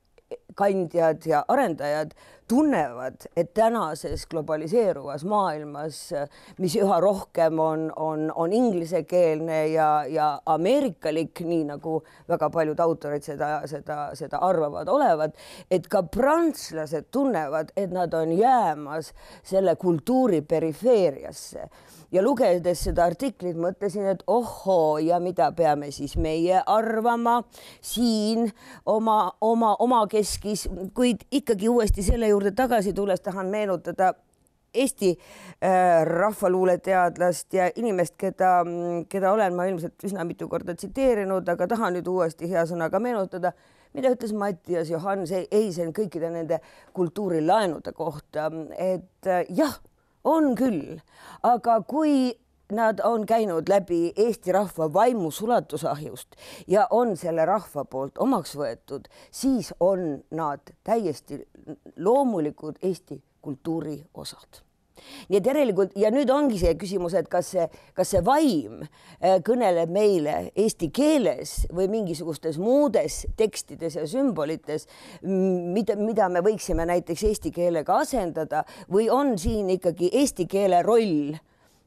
kandjad ja arendajad tunnevad, et tänases globaliseeruvas maailmas, mis üha rohkem on, on, on inglisekeelne ja, ja ameerikalik, nii nagu väga paljud autorid seda, seda, seda arvavad olevat, et ka prantslased tunnevad, et nad on jäämas selle kultuuri perifeeriasse. Ja lugedes seda artiklit mõtlesin, et ohoo, ja mida peame siis meie arvama siin oma, oma, oma keskis, kuid ikkagi uuesti selle juurde tagasi tulles tahan meenutada Eesti äh, rahvaluuleteadlast ja inimest, keda, keda olen ma ilmselt üsna mitu korda tsiteerinud, aga tahan nüüd uuesti hea sõnaga meenutada, mida ütles Mattias Johannes Eisen kõikide nende kultuurilaenude kohta, et äh, jah, on küll, aga kui nad on käinud läbi Eesti rahva vaimu sulatusahjust ja on selle rahva poolt omaks võetud, siis on nad täiesti loomulikud Eesti kultuuri osad. Nii et järelikult, ja nüüd ongi see küsimus, et kas see, kas see vaim kõneleb meile eesti keeles või mingisugustes muudes tekstides ja sümbolites, mida, mida me võiksime näiteks eesti keelega asendada või on siin ikkagi eesti keele roll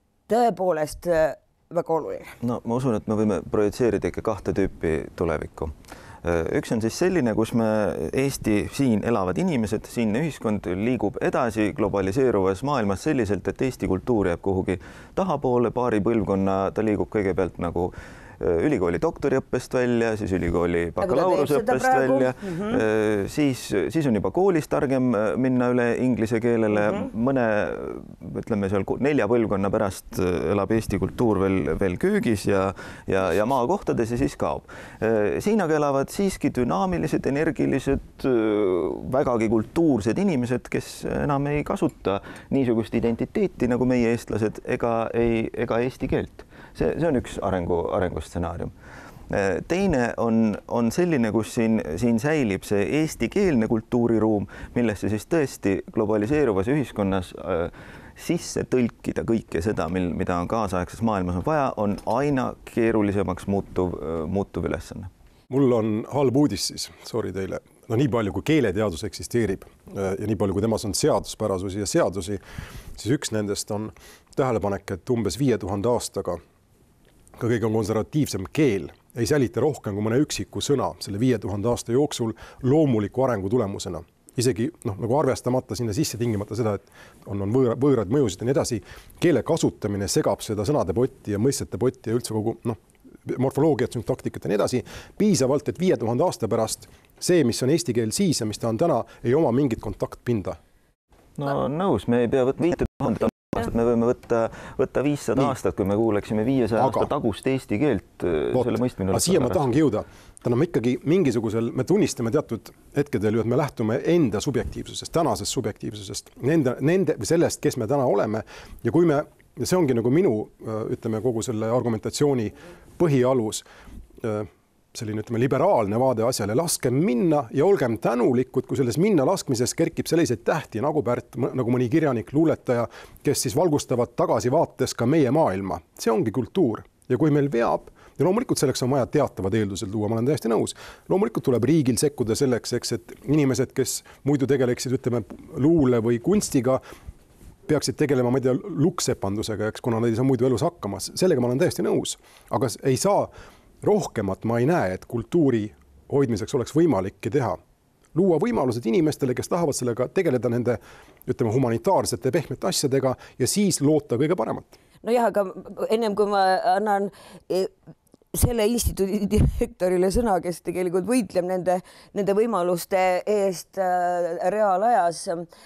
tõepoolest väga oluline? No ma usun, et me võime projitseerida ikka kahte tüüpi tulevikku. Üks on siis selline, kus me Eesti siin elavad inimesed, siinne ühiskond liigub edasi globaliseeruvas maailmas selliselt, et Eesti kultuur jääb kuhugi tahapoole, paari põlvkonna ta liigub kõigepealt nagu ülikooli doktoriõppest välja, siis ülikooli bakalaureuseõppest välja, mm -hmm. siis, siis on juba koolis targem minna üle inglise keelele, mm -hmm. mõne, ütleme seal nelja põlvkonna pärast elab Eesti kultuur veel, veel köögis ja, ja, ja maakohtades ja siis kaob. Siin aga elavad siiski dünaamilised, energilised, vägagi kultuursed inimesed, kes enam ei kasuta niisugust identiteeti nagu meie eestlased ega, ei, ega eesti keelt. see, see on üks arengu, arengustsenaarium. Teine on, on selline, kus siin, siin säilib see eestikeelne kultuuriruum, millesse siis tõesti globaliseeruvas ühiskonnas äh, sisse tõlkida kõike seda, mil, mida on kaasaegses maailmas on vaja, on aina keerulisemaks muutuv, muutuv ülesanne. Mul on halb uudis siis, sorry teile. No nii palju, kui keeleteadus eksisteerib ja nii palju, kui temas on seaduspärasusi ja seadusi, siis üks nendest on tähelepanek, et umbes viie tuhande aastaga ka kõige konservatiivsem keel ei sälita rohkem kui mõne üksiku sõna selle viie tuhande aasta jooksul loomuliku arengu tulemusena. Isegi noh, nagu arvestamata sinna sisse tingimata seda, et on, on võõra, võõrad mõjusid ja nii edasi, keele kasutamine segab seda sõnade potti ja mõistete potti ja üldse kogu noh, morfoloogiat, süntaktikat ja nii edasi, piisavalt, et viie tuhande aasta pärast see, mis on eesti keel siis ja mis ta on täna, ei oma mingit kontaktpinda. No nõus, me ei pea võtma viite tuhande aastat, me võime võtta, võtta viissada Nii. aastat, kui me kuuleksime viiesaja aasta tagust eesti keelt. Võt, selle mõistmine aga siia ma tahangi jõuda. Täna me ikkagi mingisugusel, me tunnistame teatud hetkedel ju, et me lähtume enda subjektiivsusest, tänasest subjektiivsusest, nende, nende, sellest, kes me täna oleme ja kui me, ja see ongi nagu minu, ütleme, kogu selle argumentatsiooni põhialus, selline, ütleme, liberaalne vaade asjale, laskem minna ja olgem tänulikud, kui selles minna laskmises kerkib selliseid tähti nagu Pärt, nagu mõni kirjanik, luuletaja, kes siis valgustavad tagasi vaates ka meie maailma. See ongi kultuur. Ja kui meil veab, ja loomulikult selleks on vaja teatavad eeldused luua, ma olen täiesti nõus. Loomulikult tuleb riigil sekkuda selleks, eks, et inimesed, kes muidu tegeleksid, ütleme, luule või kunstiga, peaksid tegelema, ma ei tea, luksepandusega, eks, kuna nad ei saa muidu elus hakkama. Sellega ma olen täiesti nõus. Aga ei saa rohkemat ma ei näe, et kultuuri hoidmiseks oleks võimalik teha. Luua võimalused inimestele, kes tahavad sellega tegeleda nende, ütleme, humanitaarsete pehmete asjadega ja siis loota kõige paremat. No jah, aga ennem kui ma annan selle instituudi direktorile sõna, kes tegelikult võitleb nende, nende võimaluste eest reaalajas.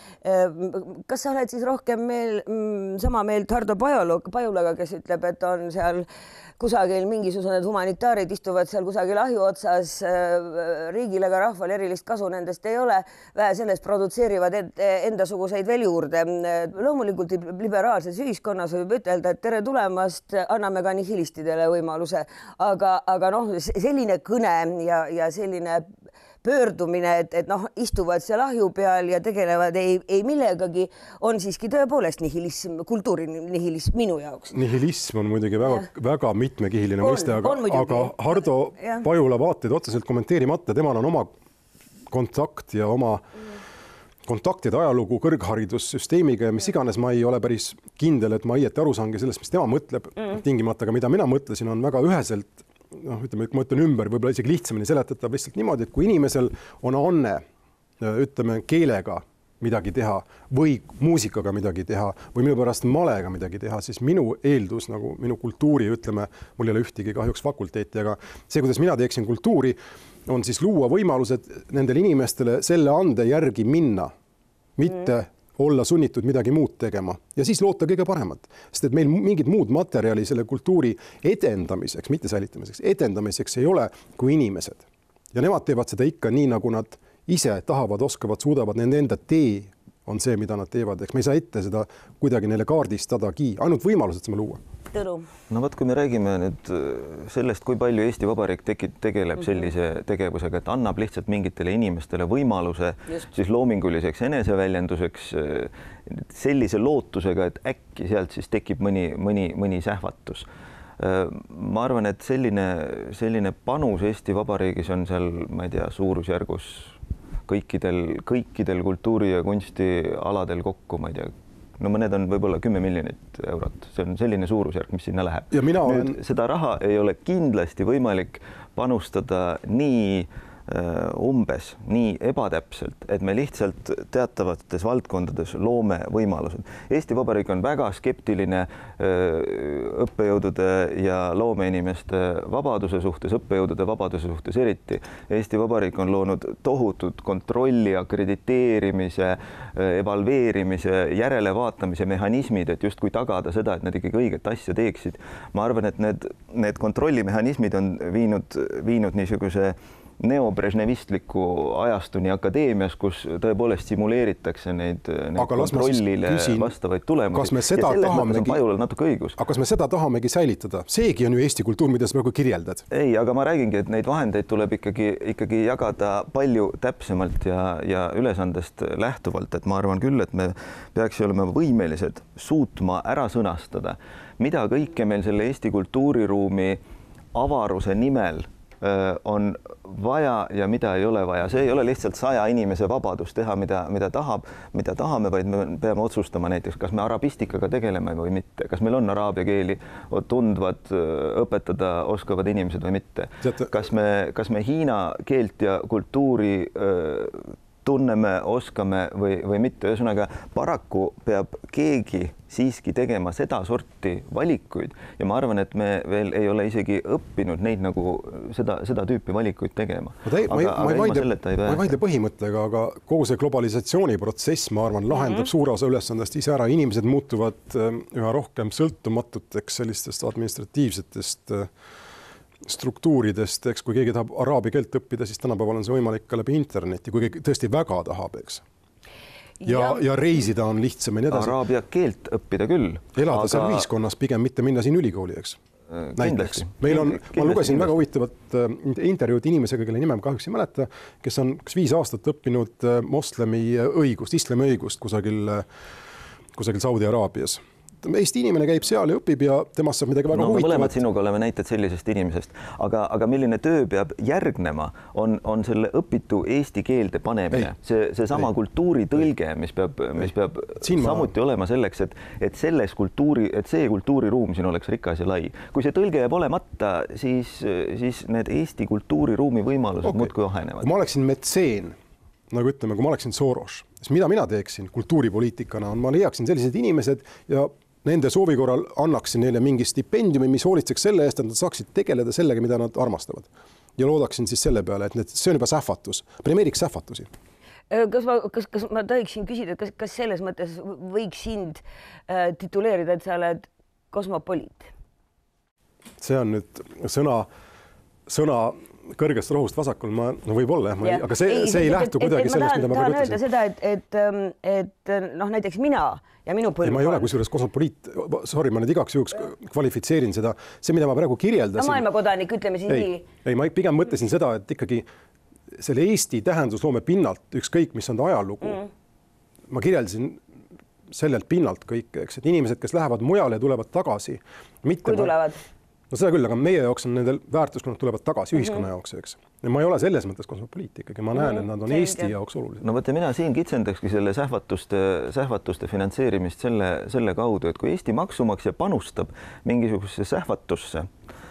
Kas sa oled siis rohkem meel, sama meelt Hardo Pajulaga, kes ütleb, et on seal kusagil mingisugused humanitaarid istuvad seal kusagil ahju otsas, riigile ega rahval erilist kasu nendest ei ole, vähe sellest produtseerivad endasuguseid veel juurde. Loomulikult liberaalses ühiskonnas võib ütelda, et tere tulemast, anname ka nihilistidele võimaluse, aga, aga noh, selline kõne ja, ja selline pöördumine, et, et noh, istuvad seal ahju peal ja tegelevad ei, ei millegagi, on siiski tõepoolest nihilism, kultuuri nihilism minu jaoks. Nihilism on muidugi väga, väga mitmekihiline mõiste, aga, aga Hardo ja. Pajula vaateid otseselt kommenteerimata, temal on oma kontakt ja oma mm. kontaktide ajalugu kõrgharidussüsteemiga ja mis iganes, ma ei ole päris kindel, et ma õieti aru saangi sellest, mis tema mõtleb mm. tingimata, aga mida mina mõtlesin, on väga üheselt noh, ütleme, ma ütlen ümber, võib-olla isegi lihtsamini seletatav lihtsalt niimoodi, et kui inimesel on anne, ütleme, keelega midagi teha või muusikaga midagi teha või minu pärast malega midagi teha, siis minu eeldus, nagu minu kultuuri, ütleme, mul ei ole ühtegi kahjuks fakulteeti, aga see, kuidas mina teeksin kultuuri, on siis luua võimalused nendele inimestele selle ande järgi minna, mitte mm. olla sunnitud midagi muud tegema ja siis loota kõige paremat, sest et meil mingid muud materjali selle kultuuri edendamiseks, mitte säilitamiseks, edendamiseks ei ole kui inimesed. Ja nemad teevad seda ikka nii, nagu nad ise tahavad, oskavad, suudavad, nende enda tee on see, mida nad teevad. Eks me ei saa ette seda kuidagi neile kaardistadagi, ainult võimalused saame luua. Tõnu. No võt, kui me räägime nüüd sellest, kui palju Eesti Vabariik tekib, tegeleb sellise tegevusega, et annab lihtsalt mingitele inimestele võimaluse Just. siis loominguliseks eneseväljenduseks sellise lootusega, et äkki sealt siis tekib mõni, mõni, mõni sähvatus. Ma arvan, et selline, selline panus Eesti Vabariigis on seal, ma ei tea, suurusjärgus kõikidel, kõikidel kultuuri- ja kunstialadel kokku, ma ei tea, no mõned on võib-olla kümme miljonit eurot. See on selline suurusjärk, mis sinna läheb. Ja mina olen... Nüüd, seda raha ei ole kindlasti võimalik panustada nii umbes, nii ebatäpselt, et me lihtsalt teatavates valdkondades loome võimalused. Eesti Vabariik on väga skeptiline õppejõudude ja loomeinimeste vabaduse suhtes, õppejõudude vabaduse suhtes eriti. Eesti Vabariik on loonud tohutut kontrolli, akrediteerimise, evalveerimise, järelevaatamise mehhanismid, et just kui tagada seda, et nad ikkagi õiget asja teeksid. Ma arvan, et need, need kontrollimehhanismid on viinud, viinud niisuguse neobrežnevistliku ajastuni akadeemias, kus tõepoolest simuleeritakse neid, neid kontrollile küsin, vastavaid tulemusi. Ja selles mõttes on Pajulal natuke õigus. Aga kas me seda tahamegi säilitada? Seegi on ju Eesti kultuur, mida sa praegu kirjeldad. Ei, aga ma räägingi, et neid vahendeid tuleb ikkagi, ikkagi jagada palju täpsemalt ja, ja ülesandest lähtuvalt. Et ma arvan küll, et me peaks olema võimelised suutma ära sõnastada, mida kõike meil selle Eesti kultuuriruumi avaruse nimel on vaja ja mida ei ole vaja. See ei ole lihtsalt saja inimese vabadus teha, mida, mida tahab, mida tahame, vaid me peame otsustama näiteks, kas me arabistikaga tegeleme või mitte, kas meil on araabia keeli tundvad, õpetada oskavad inimesed või mitte. Kas me, kas me Hiina keelt ja kultuuri tunneme, oskame või, või mitte. Ühesõnaga, paraku peab keegi siiski tegema seda sorti valikuid ja ma arvan, et me veel ei ole isegi õppinud neid nagu seda, seda tüüpi valikuid tegema. Ma, te, aga, ma, aga ma, ei vaidle, ma ei vaidle põhimõttega, aga kogu see globalisatsiooniprotsess, ma arvan, lahendab mm -hmm. suure osa ülesandest ise ära. Inimesed muutuvad üha rohkem sõltumatuteks sellistest administratiivsetest struktuuridest, eks, kui keegi tahab araabia keelt õppida, siis tänapäeval on see võimalik ka läbi interneti, kui keegi tõesti väga tahab, eks. Ja, ja, ja reisida on lihtsam ja nii edasi. Araabia keelt õppida küll. Elada aga... seal ühiskonnas, pigem mitte minna siin ülikooli, eks. Näiteks. Meil on, ma lugesin väga huvitavat intervjuud inimesega, kelle nime kahjuks ei mäleta, kes on kas viis aastat õppinud moslemi õigust, islami õigust kusagil, kusagil Saudi Araabias. Eesti inimene käib seal ja õpib ja temast saab midagi väga no, huvitavat. Mõlemad sinuga oleme näited sellisest inimesest, aga, aga milline töö peab järgnema, on, on selle õpitu eesti keelde panemine. See, see sama ei. kultuuri tõlge, mis peab, mis peab siin samuti ma... olema selleks, et, et, selles kultuuri, et see kultuuriruum siin oleks rikas ja lai. Kui see tõlge jääb olemata, siis, siis need Eesti kultuuriruumi võimalused okay. muudkui ahenevad. Kui ma oleksin metseen, nagu ütleme, kui ma oleksin Soros, siis mida mina teeksin kultuuripoliitikana on, ma leiaksin sellised inimesed ja nende soovi korral annaksin neile mingi stipendiumi, mis hoolitseks selle eest, et nad saaksid tegeleda sellega, mida nad armastavad. Ja loodaksin siis selle peale, et need, see on juba sähvatus. Premeeriks sähvatusi. Kas ma, kas, kas ma tohiksin küsida, kas, kas selles mõttes võiks sind äh, tituleerida, et sa oled kosmopoliit? See on nüüd sõna, sõna kõrgest rohust vasakul, ma no võib-olla, ja. aga see ei, see ei lähtu et, kuidagi et, sellest, mida ma tahan öelda seda, et, et, et noh, näiteks mina ja minu põlvkond. Ma ei ole kusjuures kosmopoliit, sorry, ma nüüd igaks juhuks kvalifitseerin seda, see, mida ma praegu kirjeldasin. No maailmakodanik, ütleme siis ei, nii. Ei, ma pigem mõtlesin seda, et ikkagi selle Eesti tähendusloome pinnalt, ükskõik, mis on ta ajalugu, mm. ma kirjeldasin sellelt pinnalt kõik, eks, et inimesed, kes lähevad mujale ja tulevad tagasi. Mitte kui tulevad? No seda küll, aga meie jaoks on nendel väärtus, kui nad tulevad tagasi ühiskonna mm-hmm. jaoks, eks. Ja ma ei ole selles mõttes kosmopoliit ikkagi, ma näen, et nad on mm-hmm. Eesti jaoks olulised. No võtte, mina siin kitsendakski selle sähvatuste, sähvatuste finantseerimist selle, selle kaudu, et kui Eesti maksumaksja panustab mingisugusesse sähvatusse,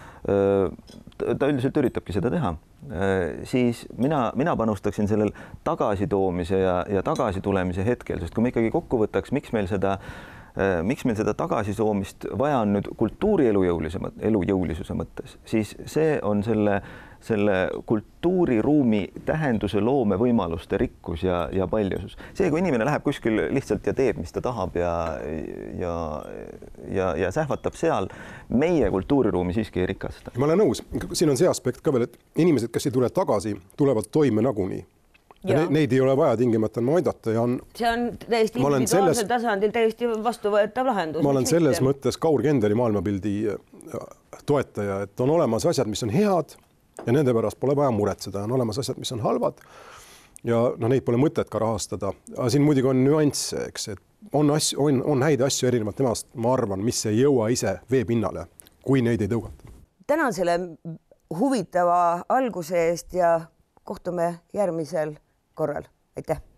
ta üldiselt üritabki seda teha, siis mina, mina panustaksin sellel tagasitoomise ja, ja tagasitulemise hetkel, sest kui me ikkagi kokku võtaks, miks meil seda miks meil seda tagasisoomist vaja on nüüd kultuuri elujõulise, elujõulisuse mõttes, siis see on selle, selle kultuuriruumi tähenduse loome võimaluste rikkus ja, ja paljusus. See, kui inimene läheb kuskil lihtsalt ja teeb, mis ta tahab ja, ja, ja, ja sähvatab seal, meie kultuuriruumi siiski ei rikasta. Ma olen nõus, siin on see aspekt ka veel, et inimesed, kes ei tule tagasi, tulevad toime nagunii. Ja ne, neid ei ole vaja tingimata aidata ja on see on täiesti individuaalsel selles, tasandil täiesti vastuvõetav lahendus. Ma olen selles mitte. mõttes Kaur Kenderi maailmapildi toetaja, et on olemas asjad, mis on head ja nende pärast pole vaja muretseda, on olemas asjad, mis on halvad ja no, neid pole mõtet ka rahastada. Aga siin muidugi on nüansse, eks, et on, asju, on, on häid asju erinevalt temast, ma arvan, mis ei jõua ise veepinnale, kui neid ei tõugata. Tänan selle huvitava alguse eest ja kohtume järgmisel korral. Aitäh!